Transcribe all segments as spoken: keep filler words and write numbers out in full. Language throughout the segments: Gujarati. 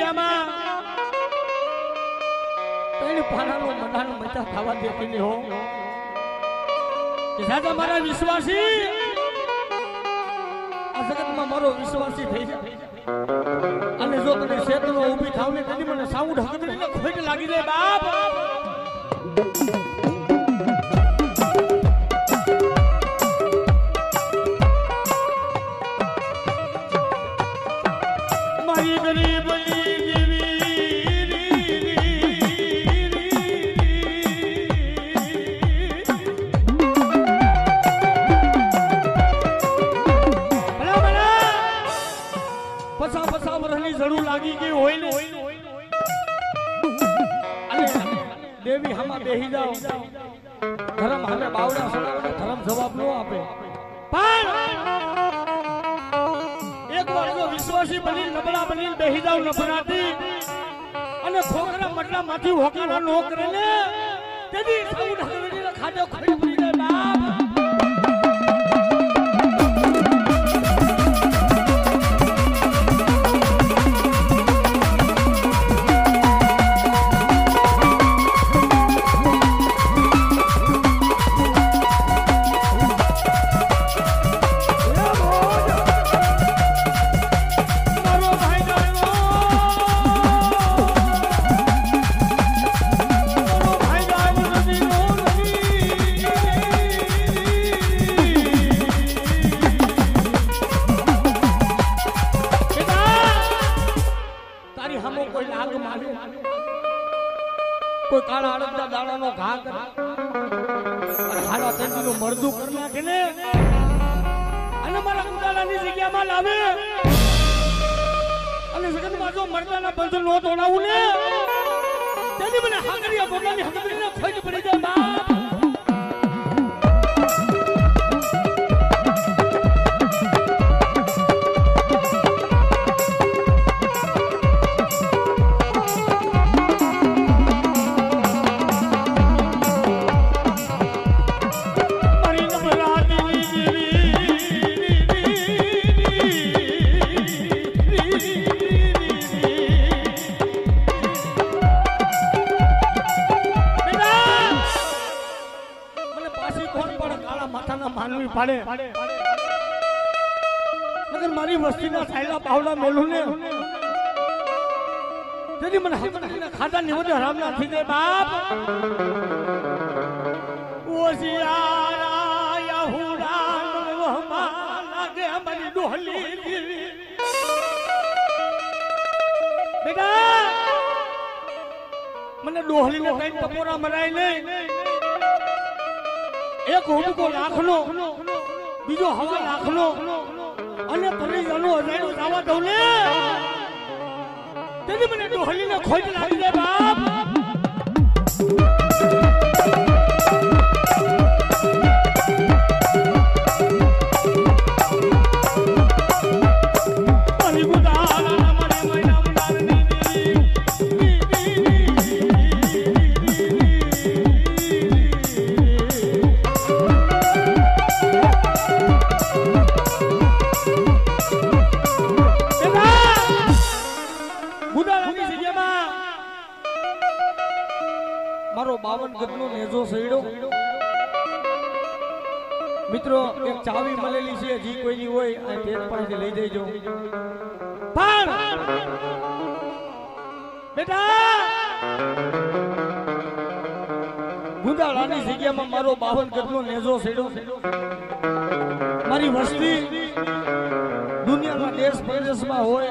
જગ્યામાં ત્રણ પાનાનો મડાનો મચા ખાવા દેતી ને હો કે રાજા મારા વિશ્વાસી આ જગતમાં મારો વિશ્વાસી થઈ જાય અને જો તને ક્ષેત્રમાં ઊભી થાવ ને તેની મને સાઉન્ડ હકદરીને ખોટ લાગી જાય બાપ મારી ગરીબ જરૂર લાગી ગઈ હોય ને અને દેવી હમા બેહી જાઓ ધર્મ હવે બાવડા સડાવે ધર્મ જવાબ ન આપે પણ એક વાર જો વિશ્વાસી બની નબળા બની બેહી જાઓ નફરાતી અને ખોખરા મટલા માંથી હોકારા નો કરે ને તેદી સાઉન્ડ હકડીને ખાડો ખોઈ પડી જાય બાપ કોઈ કાળા અડદના દાણાનો ઘા કરે અને હાડા તેંડીનું મરદું કરી નાખે ને અને મારા ઉદાલાની જગ્યામાં લાવે અને જગતમાં જો મરદાના બંધ નો તોડાવું ને તેની મને હાકરિયા ભોગાની હકડીને ખોટ પડી જાય બાપ પાડે મગર મારી વસ્તીના સાયલા પાવડા મેલું ને તેની મને હકડીના ખાતા નિવડે હરામના થઈ જાય બાપ ઓસિયારા યહુડા નવમા લાગે અમારી ડોહલી દીવી બેટા મને ડોહલીને કઈ ટપોરા મરાય નહીં એક હુબકો લાખનો બીજો હવા લાખનો અને પરિજાનો હજારો જાવા દઉં ને તેની મને ડોહલીને ખોટ લાગી જાય બાપ બાવન ગજનો નેજો સઈડો મિત્રો એક ચાવી મળેલી છે જી કોઈની હોય આ તેજ પાસેથી લઈ જઈજો પણ બેટા ગુંદાળાની જગ્યામાં મારો બાવન ગજનો નેજો સઈડો મારી વસ્તી દુનિયાના દેશ પ્રદેશમાં હોય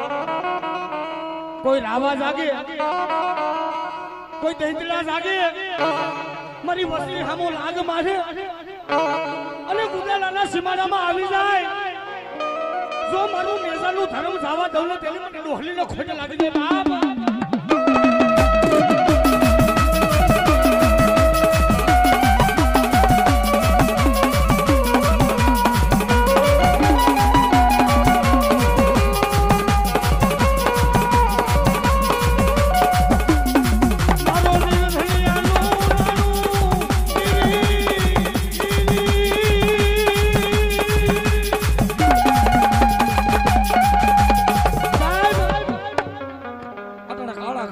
કોઈ રાવા જાગે કોઈ દૈતલા જાગે મારી વસ્તી હામો લાગ મારે અને ગુંદાળાના સીમાડામાં આવી જાય જો મારું મેજાનું ધર્મ જાવા દઉં ને તેની મને ડોહલીને ખોટ લાગી જાય બાપ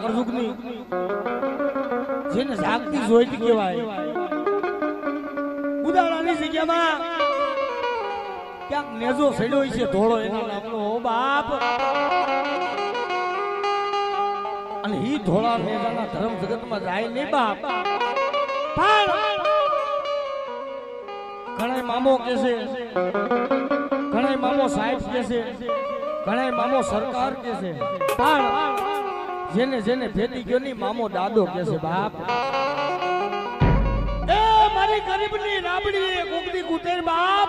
કરજુગની જેને જાગતી જોઈતી કહેવાય ઉદાહરણની જગ્યામાં ક્યાંક નેજો સડ્યો છે ધોળો એના નામનો ઓ બાપ અને ઈ ધોળા નેજાના ધર્મ જગતમાં જાય નહીં બાપ પણ ઘણા મામો કે છે ઘણા મામો સાહેબ કે છે ઘણા મામો સરકાર કે છે પણ જેને જેને ભેટી ગયો ની મામો દાદો કે છે બાપ એ મારી ગરીબની રાબડી કોકડી કુતેર બાપ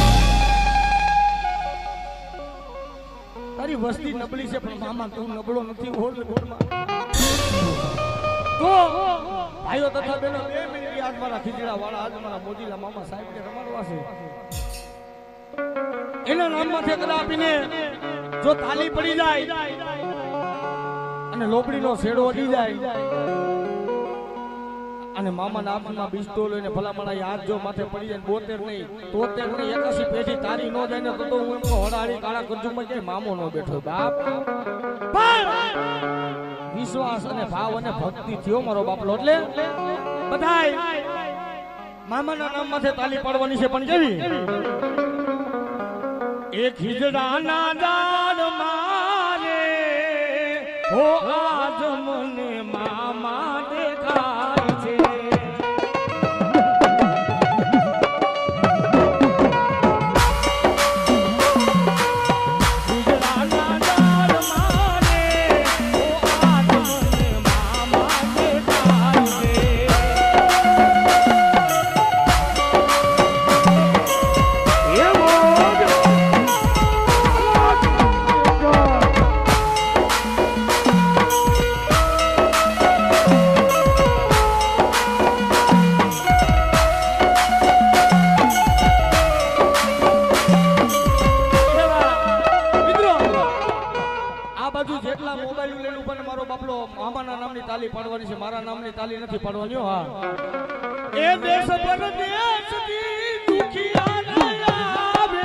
તારી વસ્તી નબળી છે પણ મામા તું નબળો નથી હોડ હોડમાં તો ભાઈઓ તથા બેનો બે મિનિટ આજ મારા ખીજડા વાળા આજ મારા મોજીલા મામા સાહેબ ને રમાડવા છે એના નામમાં ઠેકડા આપીને જો તાલી પડી જાય અને લોબડીનો છેડો અડી જાય અને મામાના હાથમાં બિસ્તો લઈને ભલામણા હાથ જો માથે પડી જાય બોતેર નહીં તોતેર નહીં એકાસી પેઢી તારી નો જાય ને તો તો હું એમ હડાડી કાળા કરજુમાં ક્યાંય મામો નો બેઠો બાપ પણ વિશ્વાસ અને ભાવ અને ભક્તિ થયો મારો બાપલો એટલે બધાય મામાના નામ માથે તાલી પાડવાની છે પણ કેવી એક ખીજડાના ઝાડ મારે હો આજ મને મામા દેખાય છે મામાના નામની તાલી પાડવાની છે મારા નામની તાલી નથી પાડવાની હા એ દેશ પરદેશથી દુખિયા આવે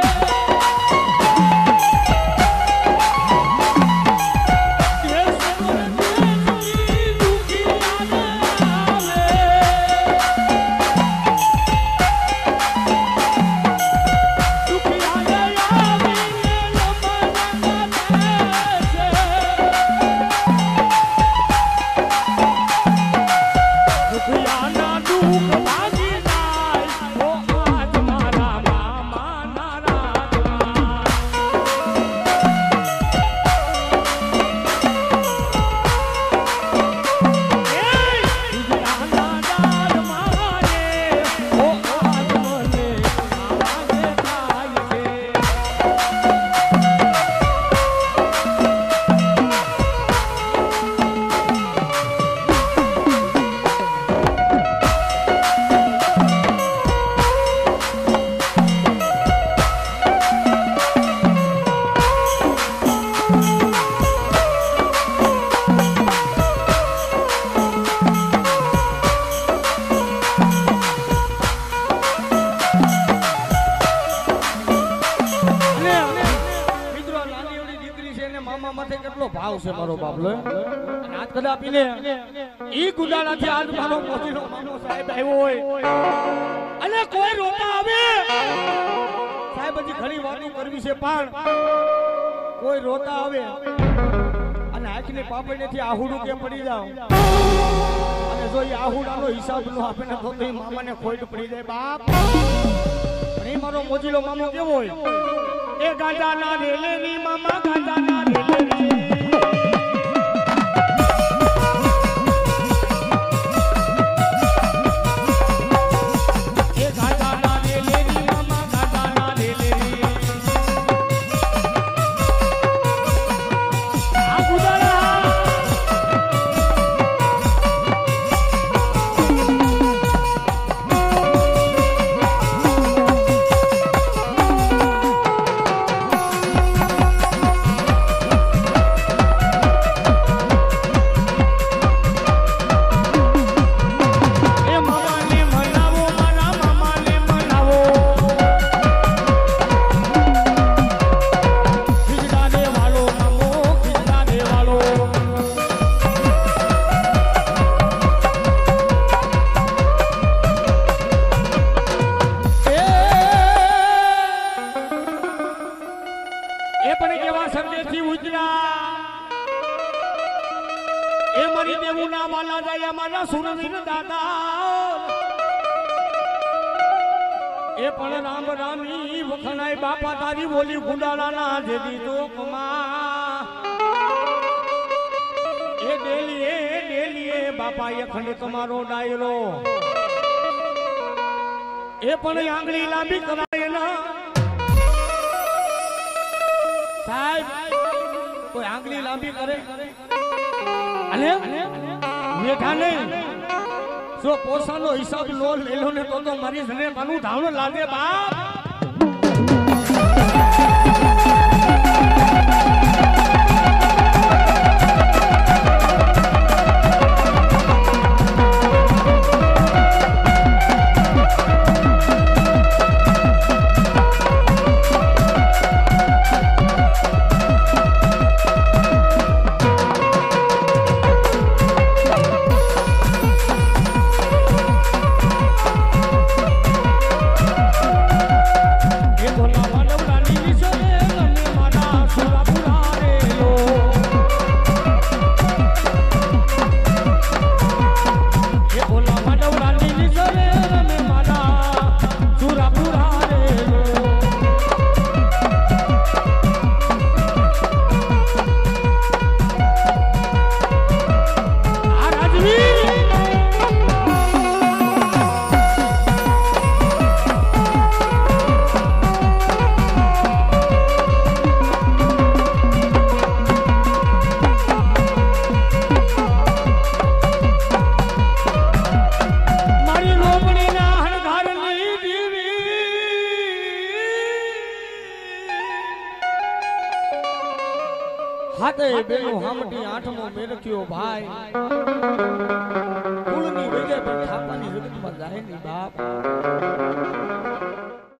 મારો બાપલો અને આજ કદાપીને ઈ ગુડાળાથી આજ મારો મોજીનો મામો સાહેબ આવ્યો હોય અને કોઈ રોતા આવે સાહેબ હજી ઘણી વાતો કરવી છે પણ કોઈ રોતા આવે અને આંખની પાપડીથી આહુડું કે પડી જાવ અને જો એ આહુડાનો હિસાબ નો આપે ને તો એ મામાને ખોટ પડી જાય બાપ પણ એ મારો મોજીલો મામો કેવો હોય એ ગાંડાના રેલેની મામા ગાંડાના રેલેની મારી દેવું ના વાલા જાય મારા સુરવીર દાદા એ પણ રામ રામી વખણાય બાપા તારી બોલી ગુંડાળાના જેદી તો કમા એ ડેલીએ ડેલીએ બાપા એ ખંડ તમારો ડાયરો એ પણ આંગળી લાંબી કરાય ના સાહેબ કોઈ આંગળી લાંબી કરે અને મેઠા નહીં જો પોસાનો હિસાબ લો લઈ લો ને તો તો મારી જને માનું ધાવણું લાગે બાપ હાથે બેનું હામટી આઠમો મેરખ્યો ભાઈ કુળની વિજય પર થાપાની જગતમાં જાય ની બાપ